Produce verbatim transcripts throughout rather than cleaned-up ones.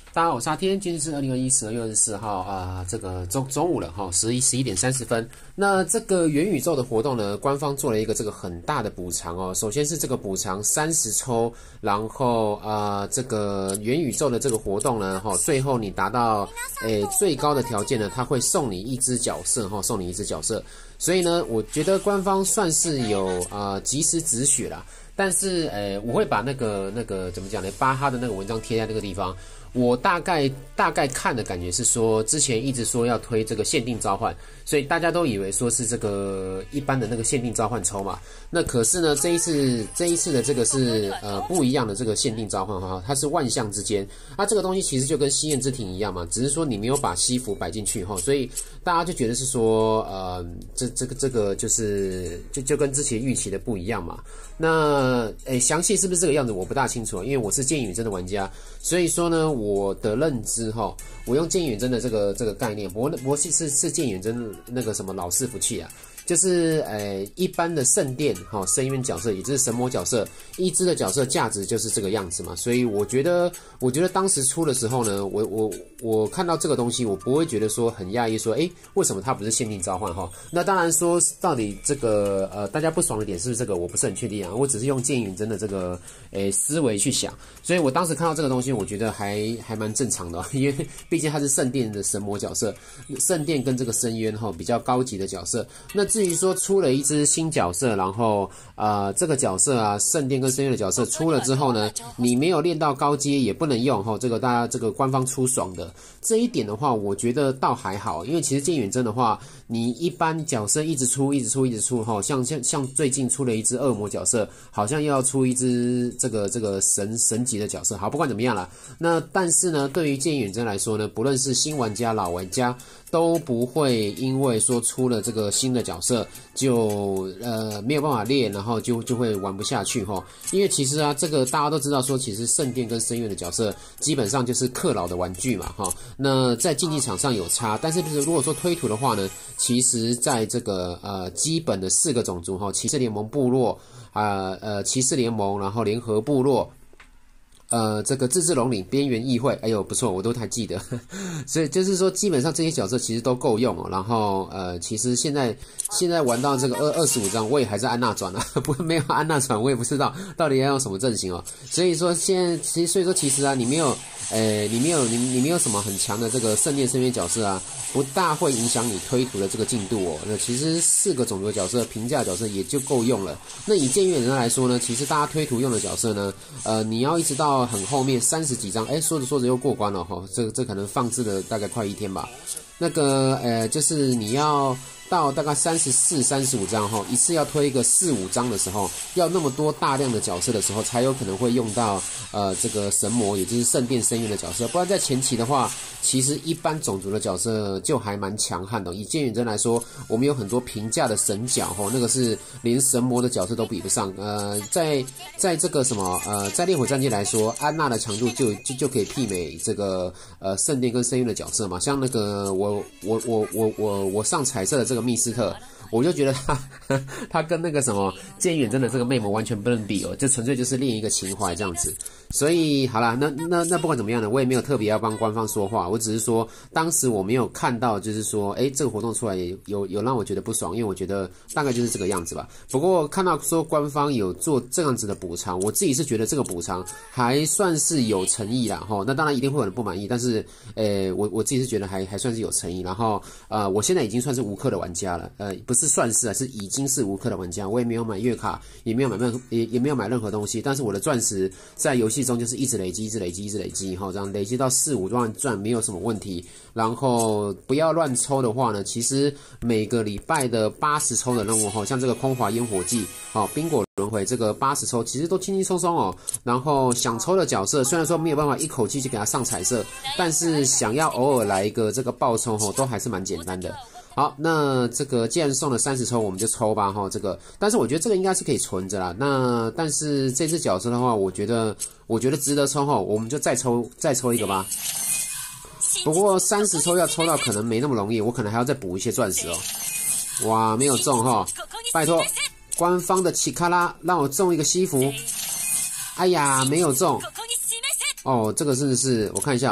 大家好，我是阿天，今天是二零二一十二月二十四号啊、呃，这个中中午了哈，十一十一点三十分。那这个元宇宙的活动呢，官方做了一个这个很大的补偿哦。首先是这个补偿三十抽，然后啊、呃，这个元宇宙的这个活动呢，哈，最后你达到诶最高的条件呢，它会送你一只角色哈，送你一只角色。所以呢，我觉得官方算是有啊、呃、及时止血啦。但是，诶，我会把那个那个怎么讲呢？巴哈的那个文章贴在那个地方。我大概大概看的感觉是说，之前一直说要推这个限定召唤，所以大家都以为说是这个一般的那个限定召唤抽嘛。那可是呢，这一次这一次的这个是呃不一样的这个限定召唤哈，它是万象之间。那、啊、这个东西其实就跟西焰之庭一样嘛，只是说你没有把西服摆进去哈，所以大家就觉得是说呃这这个这个就是就就跟之前预期的不一样嘛。那诶详细是不是这个样子我不大清楚，因为我是剑影真的玩家，所以说呢。我的认知哈，我用剑远真的这个这个概念，我我是是是剑远真那个什么老伺服器啊，就是呃一般的圣殿哈深渊角色，也就是神魔角色，一只的角色价值就是这个样子嘛，所以我觉得我觉得当时出的时候呢，我我我看到这个东西，我不会觉得说很讶异，说诶为什么它不是限定召唤哈？那当然说到底这个呃大家不爽的点是不是这个，我不是很确定啊，我只是用剑远真的这个诶思维去想，所以我当时看到这个东西，我觉得还还蛮正常的，因为毕竟它是圣殿的神魔角色，圣殿跟这个深渊哈比较高级的角色。那至于说出了一只新角色，然后呃这个角色啊，圣殿跟深渊的角色出了之后呢，你没有练到高阶也不能用哈，这个大家这个官方出爽的这一点的话，我觉得倒还好，因为其实剑远真的话，你一般角色一直出一直出一直出哈，像像像最近出了一只恶魔角色，好像又要出一只这个这个神神级的角色，好不管怎么样啦，那但是呢，对于剑远真来说呢，不论是新玩家老玩家都不会因为说出了这个新的角色就呃没有办法练，然后就就会玩不下去齁。因为其实啊，这个大家都知道说，其实圣殿跟深渊的角色基本上就是克劳的玩具嘛齁。那在竞技场上有差，但是如果说推图的话呢，其实在这个呃基本的四个种族齁，骑士联盟部落啊 呃, 呃骑士联盟，然后联合部落。呃，这个自治龙岭边缘议会，哎呦不错，我都还记得，所以就是说，基本上这些角色其实都够用哦。然后呃，其实现在现在玩到这个二二十五章，我也还是安纳转啊，不没有安纳转，我也不知道到底要用什么阵型哦。所以说现在其实所以说其实啊，你没有，呃，你没有你你没有什么很强的这个圣殿深渊角色啊，不大会影响你推图的这个进度哦。那其实四个种族的角色，平价角色也就够用了。那以剑远人来说呢，其实大家推图用的角色呢，呃，你要一直到很后面三十几张，哎，说着说着又过关了哈，这这可能放置了大概快一天吧。那个呃，就是你要到大概三十四、三十五张哈，一次要推一个四五张的时候，要那么多大量的角色的时候，才有可能会用到呃这个神魔，也就是圣殿深渊的角色。不然在前期的话，其实一般种族的角色就还蛮强悍的。以剑远真来说，我们有很多平价的神角哈，那个是连神魔的角色都比不上。呃，在在这个什么呃，在烈火战记来说，安娜的强度就就就可以媲美这个呃圣殿跟深渊的角色嘛。像那个我我我我我我上彩色的这个密斯特。我就觉得他他跟那个什么剑远真的这个魅魔完全不能比哦，就纯粹就是另一个情怀这样子。所以好啦，那那那不管怎么样呢，我也没有特别要帮官方说话，我只是说当时我没有看到，就是说，哎，这个活动出来也有有让我觉得不爽，因为我觉得大概就是这个样子吧。不过看到说官方有做这样子的补偿，我自己是觉得这个补偿还算是有诚意啦齁。那当然一定会有人不满意，但是呃，我我自己是觉得还还算是有诚意。然后呃，我现在已经算是无氪的玩家了，呃，不是。是算是啊，是已经是无氪的玩家，我也没有买月卡，也没有买任何也也没有买任何东西，但是我的钻石在游戏中就是一直累积，一直累积，一直累积，哈，这样累积到四五万钻没有什么问题。然后不要乱抽的话呢，其实每个礼拜的八十抽的任务，哈，像这个空华烟火季，好，冰果轮回这个八十抽，其实都轻轻松松哦。然后想抽的角色，虽然说没有办法一口气就给它上彩色，但是想要偶尔来一个这个爆抽，哈，都还是蛮简单的。好，那这个既然送了三十抽，我们就抽吧哈。这个，但是我觉得这个应该是可以存着啦。那但是这只角色的话，我觉得我觉得值得抽哈，我们就再抽再抽一个吧。不过三十抽要抽到可能没那么容易，我可能还要再补一些钻石哦。哇，没有中哈，拜托官方的奇卡拉让我中一个西服。哎呀，没有中。哦，这个真的是我看一下哦。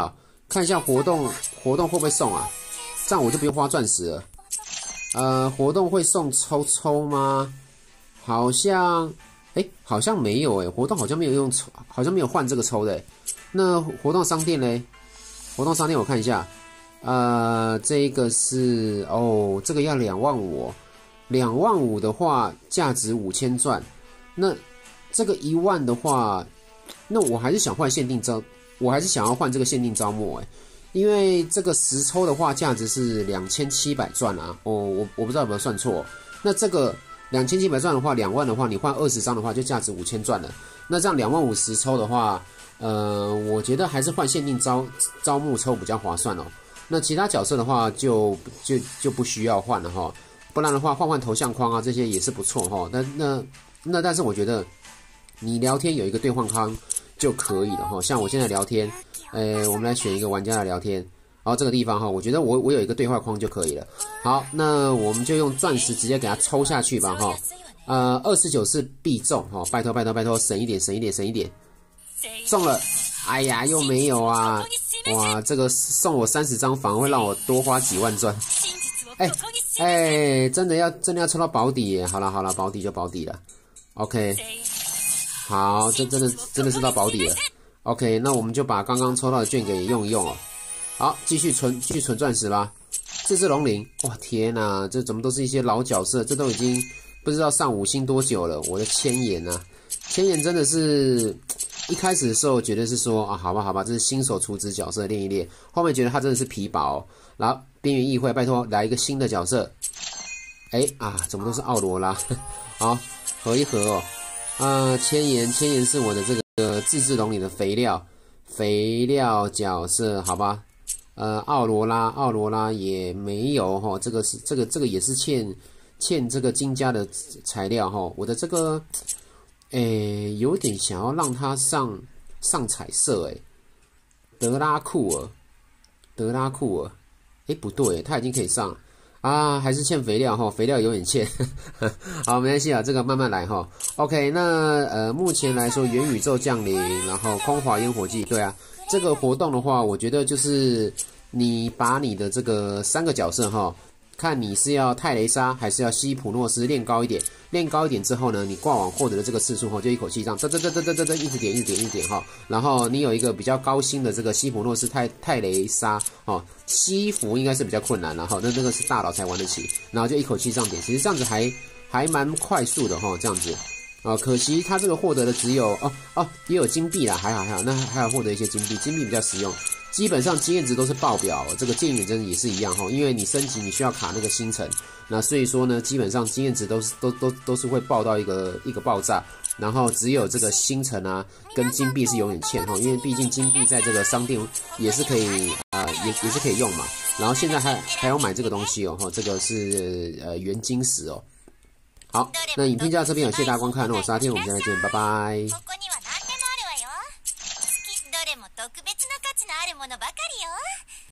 看一下活动活动会不会送啊？这样我就不用花钻石了。呃，活动会送抽抽吗？好像，哎，好像没有哎，活动好像没有用抽，好像没有换这个抽的。那活动商店嘞？活动商店我看一下，呃，这一个是哦，这个要两万五，两万五的话价值五千钻。那这个一万的话，那我还是想换限定招，我还是想要换这个限定招募哎。因为这个十抽的话，价值是两千七百钻啊！哦，我我不知道有没有算错。那这个两千七百钻的话，两万的话，你换二十张的话，就价值五千钻了。那这样两万五十抽的话，呃，我觉得还是换限定招招募抽比较划算哦。那其他角色的话就，就就就不需要换了哈。不然的话，换换头像框啊，这些也是不错哈。那那那，但是我觉得你聊天有一个兑换框就可以了哈。像我现在聊天。呃，我们来选一个玩家来聊天，然后这个地方哈，我觉得我我有一个对话框就可以了。好，那我们就用钻石直接给它抽下去吧哈。呃，二十九次必中哈，拜托拜托拜托，省一点省一点省一点，中了，哎呀又没有啊，哇，这个送我三十张反而会让我多花几万钻，哎哎，真的要真的要抽到保底耶，好了好了，保底就保底了 ，OK， 好，这真的真的是到保底了。OK， 那我们就把刚刚抽到的券给用一用哦。好，继续存，继续存钻石吧。自制龙鳞，哇天哪，这怎么都是一些老角色？这都已经不知道上五星多久了。我的千眼啊，千眼真的是一开始的时候觉得是说啊，好吧好吧，这是新手储值角色练一练。后面觉得他真的是皮薄、哦。然后边缘议会，拜托来一个新的角色。哎啊，怎么都是奥罗拉？好，合一合哦。啊，千眼，千眼是我的这个。呃，自制龙里的肥料，肥料角色，好吧，呃，奥罗拉，奥罗拉也没有哈，这个是这个这个也是欠欠这个金家的材料哈，我的这个，诶，有点想要让它上上彩色诶，德拉库尔，德拉库尔，诶，不对，它已经可以上了。啊，还是欠肥料哈，肥料有点欠。好，没关系啊，这个慢慢来哈。OK， 那呃，目前来说，元宇宙降临，然后空华烟火季，对啊，这个活动的话，我觉得就是你把你的这个三个角色哈，看你是要泰雷莎还是要西普诺斯练高一点，练高一点之后呢，你挂网获得的这个次数哈，就一口气这样，这这这这这这这一直点一直点一直点哈，然后你有一个比较高星的这个西普诺斯泰泰雷莎哦。西服应该是比较困难了哈，那这个是大佬才玩得起，然后就一口气这样点，其实这样子还还蛮快速的哈，这样子啊，可惜他这个获得的只有哦哦也有金币啦，还好还好，那还有获得一些金币，金币比较实用，基本上经验值都是爆表，这个剑远真的也是一样哈，因为你升级你需要卡那个星辰，那所以说呢，基本上经验值都是都都都是会爆到一个一个爆炸。然后只有这个星辰啊，跟金币是有点欠哈，因为毕竟金币在这个商店也是可以啊、呃，也也是可以用嘛。然后现在还还要买这个东西哦，哈，这个是呃原晶石哦。好，那影片就到这边，有谢谢大家观看，那我是阿天，我们下次见，拜拜。